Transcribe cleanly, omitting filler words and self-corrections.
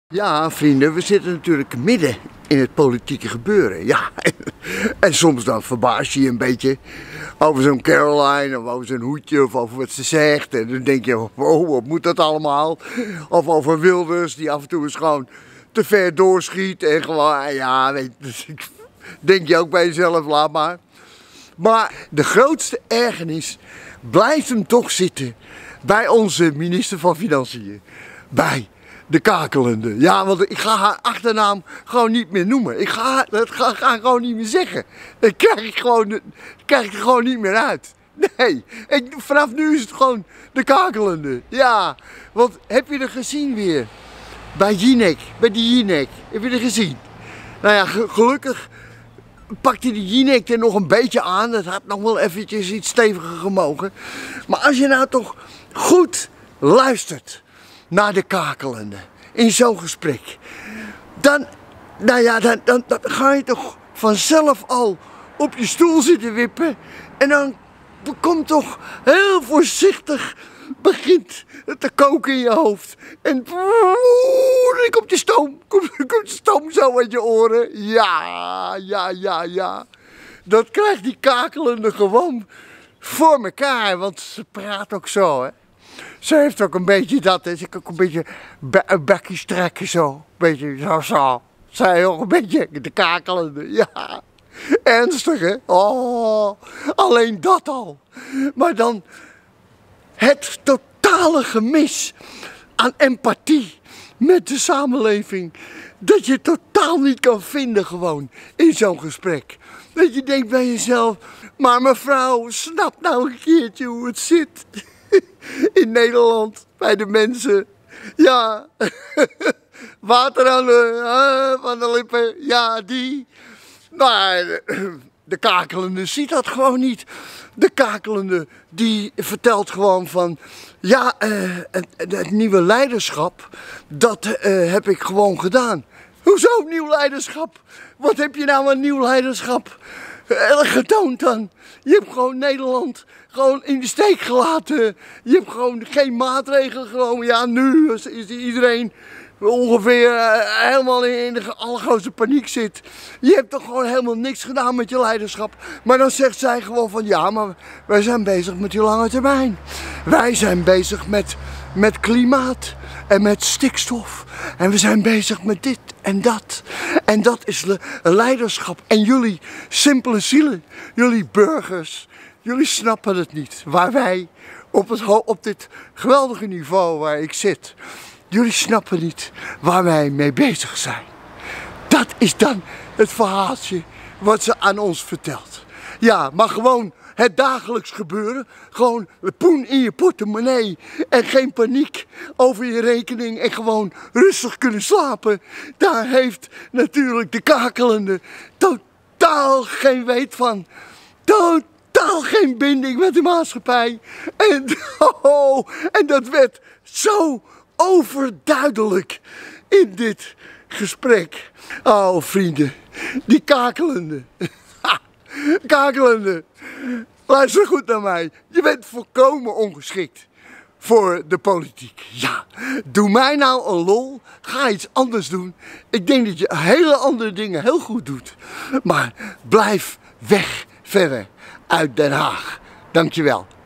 Ja, vrienden, we zitten natuurlijk midden in het politieke gebeuren. Ja, en soms dan verbaas je je een beetje over zo'n Caroline of over zo'n hoedje of over wat ze zegt. En dan denk je, oh, wat moet dat allemaal? Of over Wilders, die af en toe eens gewoon te ver doorschiet en gewoon, ja, weet je, dus denk je ook bij jezelf, laat maar. Maar de grootste ergernis blijft hem toch zitten bij onze minister van Financiën. Bij de kakelende. Ja, want ik ga haar achternaam gewoon niet meer noemen. Ik ga gewoon niet meer zeggen. Dat krijg ik er gewoon niet meer uit. Nee, vanaf nu is het gewoon de kakelende. Ja, want heb je er gezien weer? Bij Jinek, bij die Jinek. Heb je er gezien? Nou ja, gelukkig pakte die Jinek er nog een beetje aan. Dat had nog wel eventjes iets steviger gemogen. Maar als je nou toch goed luistert naar de kakelende in zo'n gesprek, dan ga je toch vanzelf al op je stoel zitten wippen en dan komt toch heel voorzichtig, begint het te koken in je hoofd en dan komt de stoom zo uit je oren. Ja. Dat krijgt die kakelende gewoon voor elkaar, want ze praat ook zo, hè. Ze heeft ook een beetje dat, hè. Ze kan ook een beetje een bekje strekken zo. Een beetje zo. Zij ook een beetje de kakelende, ja. Ernstig, hè? Oh, alleen dat al. Maar dan het totale gemis aan empathie met de samenleving. Dat je totaal niet kan vinden gewoon in zo'n gesprek. Dat je denkt bij jezelf, maar mevrouw, snap nou een keertje hoe het zit. In Nederland, bij de mensen. Ja, water van de lippen, ja die. Maar de kakelende ziet dat gewoon niet. De kakelende die vertelt gewoon van, ja, het nieuwe leiderschap, dat heb ik gewoon gedaan. Hoezo nieuw leiderschap? Wat heb je nou aan nieuw leiderschap getoond dan? Je hebt gewoon Nederland gewoon in de steek gelaten. Je hebt gewoon geen maatregelen genomen. Ja, nu is iedereen ongeveer helemaal in de allergrootste paniek zit. Je hebt toch gewoon helemaal niks gedaan met je leiderschap. Maar dan zegt zij gewoon van, ja, maar wij zijn bezig met die lange termijn. Wij zijn bezig met klimaat en met stikstof. En we zijn bezig met dit en dat. En dat is leiderschap. En jullie simpele zielen, jullie burgers, jullie snappen het niet. Waar wij op dit geweldige niveau waar ik zit, jullie snappen niet waar wij mee bezig zijn. Dat is dan het verhaaltje wat ze aan ons vertelt. Ja, maar gewoon het dagelijks gebeuren. Gewoon poen in je portemonnee en geen paniek over je rekening en gewoon rustig kunnen slapen. Daar heeft natuurlijk de kakelende totaal geen weet van. Totaal geen binding met de maatschappij. En dat werd zo overduidelijk in dit gesprek. Oh vrienden, die kakelende. Kakelende, luister goed naar mij. Je bent volkomen ongeschikt voor de politiek. Ja, doe mij nou een lol. Ga iets anders doen. Ik denk dat je hele andere dingen heel goed doet. Maar blijf weg verder uit Den Haag. Dankjewel.